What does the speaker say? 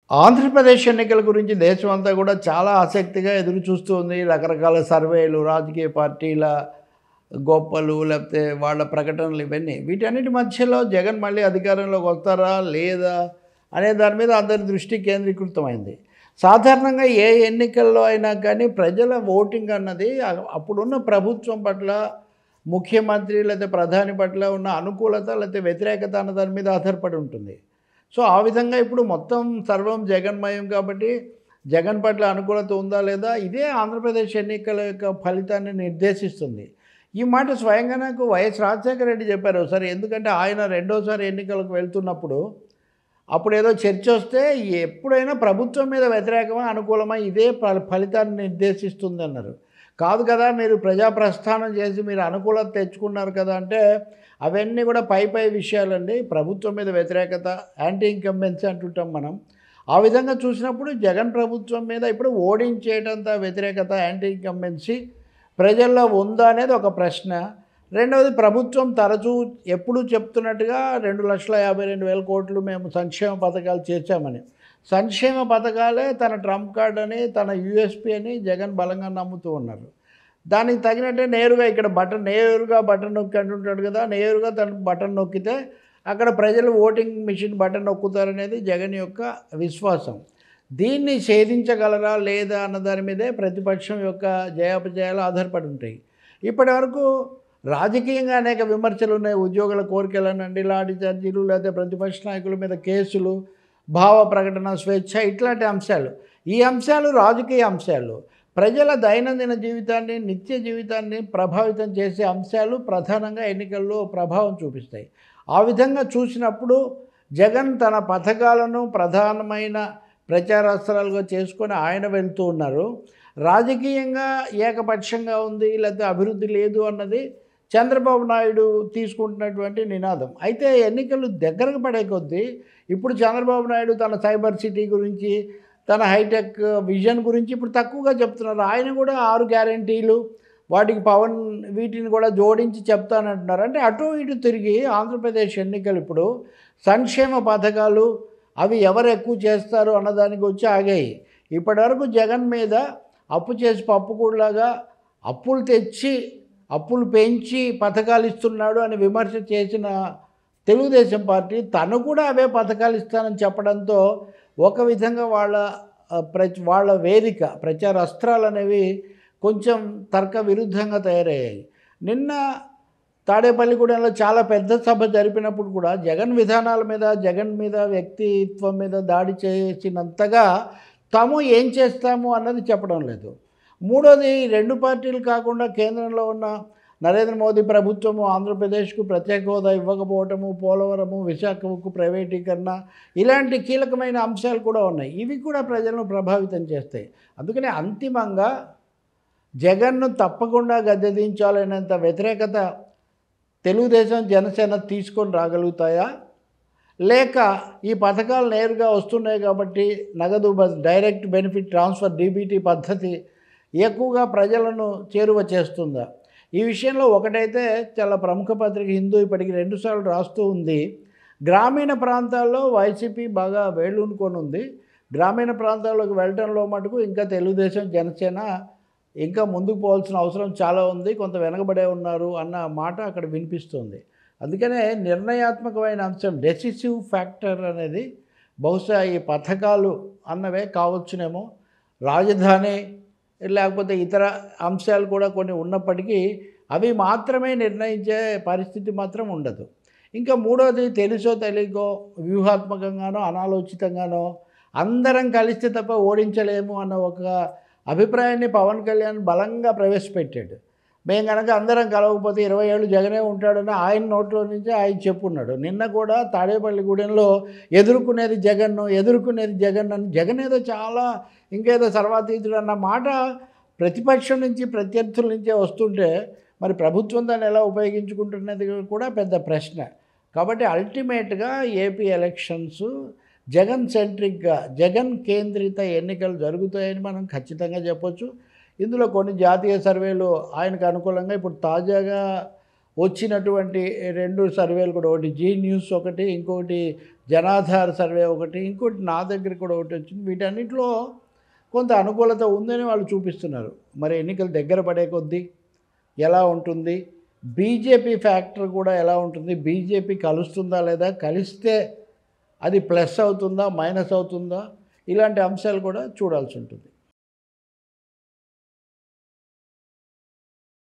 ఆంధ్రప్రదేశ్ ఎన్నికల గురించి దేశమంతా కూడా చాలా ఆసక్తిగా ఎదురు చూస్తూ ఉంది. రకరకాల సర్వేలు, రాజకీయ పార్టీల గొప్పలు, లేకపోతే వాళ్ళ ప్రకటనలు ఇవన్నీ. వీటన్నిటి మధ్యలో జగన్ మళ్ళీ అధికారంలోకి వస్తారా? లేదా? అనే దాని మీద అందరి దృష్టి కేంద్రీకృతమైంది. సాధారణంగా ఏ ఎన్నికల్లో అయినా కానీ ప్రజల ఓటింగ్ అన్నది అప్పుడున్న ప్రభుత్వం పట్ల, ముఖ్యమంత్రి లేదా ప్రధాని పట్ల ఉన్న అనుకూలత లేకపోతే వ్యతిరేకత అన్న దాని మీద ఆధారపడి ఉంటుంది. సో ఆ విధంగా ఇప్పుడు మొత్తం సర్వం జగన్మయం కాబట్టి జగన్ పట్ల అనుకూలత ఉందా లేదా ఇదే ఆంధ్రప్రదేశ్ ఎన్నికల యొక్క ఫలితాన్ని నిర్దేశిస్తుంది. ఈ మాట స్వయంగా నాకు వైఎస్ రాజశేఖర రెడ్డి చెప్పారు ఒకసారి. ఎందుకంటే ఆయన రెండోసారి ఎన్నికలకు వెళ్తున్నప్పుడు అప్పుడేదో చర్చ వస్తే ఎప్పుడైనా ప్రభుత్వం మీద వ్యతిరేకమా అనుకూలమా ఇదే ఫలితాన్ని నిర్దేశిస్తుంది అన్నారు. కాదు కదా, మీరు ప్రజాప్రస్థానం చేసి మీరు అనుకూలత తెచ్చుకున్నారు కదా అంటే అవన్నీ కూడా పై విషయాలండి. ప్రభుత్వం మీద వ్యతిరేకత, యాంటీ ఇన్కంబెన్సీ అంటుంటాం మనం. ఆ విధంగా చూసినప్పుడు జగన్ ప్రభుత్వం మీద ఇప్పుడు ఓడించేటంత వ్యతిరేకత, యాంటీ ఇన్కంబెన్సీ ప్రజల్లో ఉందా అనేది ఒక ప్రశ్న. రెండవది, ప్రభుత్వం తరచూ ఎప్పుడూ చెప్తున్నట్టుగా 2,52,000 కోట్లు మేము సంక్షేమ పథకాలు చేర్చామని. సంక్షేమ పథకాలే తన ట్రంప్ కార్డ్ అని, తన యూఎస్పీ అని జగన్ బలంగా నమ్ముతూ ఉన్నారు. దానికి తగినట్టే నేరుగా ఇక్కడ బటన్ నొక్కి అంటుంటాడు కదా, నేరుగా తన బటన్ నొక్కితే అక్కడ ప్రజలు ఓటింగ్ మిషన్ బటన్ నొక్కుతారనేది జగన్ యొక్క విశ్వాసం. దీన్ని ఛేదించగలరా లేదా అన్న దాని మీదే ప్రతిపక్షం యొక్క జయాపజయాలు ఆధారపడి ఉంటాయి. ఇప్పటి వరకు రాజకీయంగా అనేక విమర్శలు ఉన్నాయి. ఉద్యోగుల కోరికలనండి, లాఠీ చార్జీలు, లేకపోతే ప్రతిపక్ష నాయకుల మీద కేసులు, భావ ప్రకటన స్వేచ్ఛ, ఇట్లాంటి అంశాలు. ఈ అంశాలు రాజకీయ అంశాలు. ప్రజల దైనందిన జీవితాన్ని, నిత్య జీవితాన్ని ప్రభావితం చేసే అంశాలు ప్రధానంగా ఎన్నికల్లో ప్రభావం చూపిస్తాయి. ఆ విధంగా చూసినప్పుడు జగన్ తన పథకాలను ప్రధానమైన ప్రచారాస్త్రాలుగా చేసుకొని ఆయన వెళ్తూ ఉన్నారు. రాజకీయంగా ఏకపక్షంగా ఉంది, లేకపోతే అభివృద్ధి లేదు అన్నది చంద్రబాబు నాయుడు తీసుకుంటున్నటువంటి నినాదం. అయితే ఎన్నికలు దగ్గరకు పడే కొద్దీ ఇప్పుడు చంద్రబాబు నాయుడు తన సైబర్ సిటీ గురించి, తన హైటెక్ విజన్ గురించి ఇప్పుడు తక్కువగా చెప్తున్నారు. ఆయన కూడా 6 గ్యారెంటీలు, వాటికి పవన్ వీటిని కూడా జోడించి చెప్తానంటున్నారు. అంటే అటు ఇటు తిరిగి ఆంధ్రప్రదేశ్ ఎన్నికలు ఇప్పుడు సంక్షేమ పథకాలు అవి ఎవరు ఎక్కువ చేస్తారు అన్నదానికి వచ్చి ఆగాయి. ఇప్పటివరకు జగన్ మీద అప్పు చేసి పప్పుకూడలాగా అప్పులు తెచ్చి, అప్పులు పెంచి పథకాలు ఇస్తున్నాడు అని విమర్శ చేసిన తెలుగుదేశం పార్టీ తను కూడా అవే పథకాలు ఇస్తానని చెప్పడంతో ఒక విధంగా వాళ్ళ వేదిక, ప్రచార అస్త్రాలు అనేవి కొంచెం తర్క విరుద్ధంగా తయారయ్యాయి. నిన్న తాడేపల్లిగూడెంలో చాలా పెద్ద సభ జరిపినప్పుడు కూడా జగన్ విధానాల మీద, జగన్ మీద, వ్యక్తిత్వం మీద దాడి చేసినంతగా తాము ఏం చేస్తాము అన్నది చెప్పడం లేదు. మూడోది, 2 పార్టీలు కాకుండా కేంద్రంలో ఉన్న నరేంద్ర మోదీ ప్రభుత్వము ఆంధ్రప్రదేశ్కు ప్రత్యేక హోదా ఇవ్వకపోవటము, పోలవరము, విశాఖ ఉక్కు ప్రైవేటీకరణ, ఇలాంటి కీలకమైన అంశాలు కూడా ఉన్నాయి. ఇవి కూడా ప్రజలను ప్రభావితం చేస్తాయి. అందుకని అంతిమంగా జగన్ను తప్పకుండా గద్దెదించాలనేంత వ్యతిరేకత తెలుగుదేశం, జనసేన తీసుకొని రాగలుగుతాయా? లేక ఈ పథకాలు నేరుగా వస్తున్నాయి కాబట్టి నగదు డైరెక్ట్ బెనిఫిట్ ట్రాన్స్ఫర్ డీబీటీ పద్ధతి ఎక్కువగా ప్రజలను చేరువ చేస్తుందా? ఈ విషయంలో ఒకటైతే చాలా ప్రముఖ పత్రిక హిందూ ఇప్పటికి 2 సార్లు రాస్తూ ఉంది. గ్రామీణ ప్రాంతాల్లో వైసీపీ బాగా వేళ్ళూనుకొని ఉంది. గ్రామీణ ప్రాంతాల్లోకి వెళ్ళటంలో మటుకు ఇంకా తెలుగుదేశం, జనసేన ఇంకా ముందుకు పోవాల్సిన అవసరం చాలా ఉంది, కొంత వెనకబడే ఉన్నారు అన్న మాట అక్కడ వినిపిస్తుంది. అందుకనే నిర్ణయాత్మకమైన అంశం, డెసిసివ్ ఫ్యాక్టర్ అనేది బహుశా ఈ పథకాలు అన్నవే కావచ్చునేమో. రాజధాని లేకపోతే ఇతర అంశాలు కూడా కొన్ని ఉన్నప్పటికీ అవి మాత్రమే నిర్ణయించే పరిస్థితి మాత్రం ఉండదు. ఇంకా మూడోది, తెలుసో తెలియకో వ్యూహాత్మకంగానో అనాలోచితంగానో అందరం కలిస్తే తప్ప ఓడించలేము అన్న ఒక అభిప్రాయాన్ని పవన్ కళ్యాణ్ బలంగా ప్రవేశపెట్టాడు. మేము కనుక అందరం కలవకపోతే 20 ఏళ్ళు జగనే ఉంటాడని ఆయన నోట్లో నుంచి ఆయన చెప్పున్నాడు. నిన్న కూడా తాడేపల్లిగూడెంలో ఎదుర్కొనేది జగన్ అని, జగన్ ఏదో చాలా ఇంకేదో సర్వాతీతుడు అన్న మాట ప్రతిపక్షం నుంచి, ప్రత్యర్థుల నుంచే వస్తుంటే మరి ప్రభుత్వం దాన్ని ఎలా ఉపయోగించుకుంటున్నది కూడా పెద్ద ప్రశ్న. కాబట్టి అల్టిమేట్గా ఏపీ ఎలక్షన్స్ జగన్ సెంట్రిక్గా, జగన్ కేంద్రిత ఎన్నికలు జరుగుతాయని మనం ఖచ్చితంగా చెప్పొచ్చు. ఇందులో కొన్ని జాతీయ సర్వేలు ఆయనకు అనుకూలంగా, ఇప్పుడు తాజాగా వచ్చినటువంటి 2 సర్వేలు కూడా, ఒకటి జీ న్యూస్ ఒకటి, ఇంకొకటి జనాధార సర్వే ఒకటి, ఇంకోటి నా దగ్గర కూడా ఒకటి వచ్చింది. వీటన్నిటిలో కొంత అనుకూలత ఉందని వాళ్ళు చూపిస్తున్నారు. మరి ఎన్నికలు దగ్గర పడే కొద్దీ ఎలా ఉంటుంది, బీజేపీ ఫ్యాక్టర్ కూడా ఎలా ఉంటుంది, బీజేపీ కలుస్తుందా లేదా, కలిస్తే అది ప్లస్ అవుతుందా మైనస్ అవుతుందా, ఇలాంటి అంశాలు కూడా చూడాల్సి ఉంటుంది.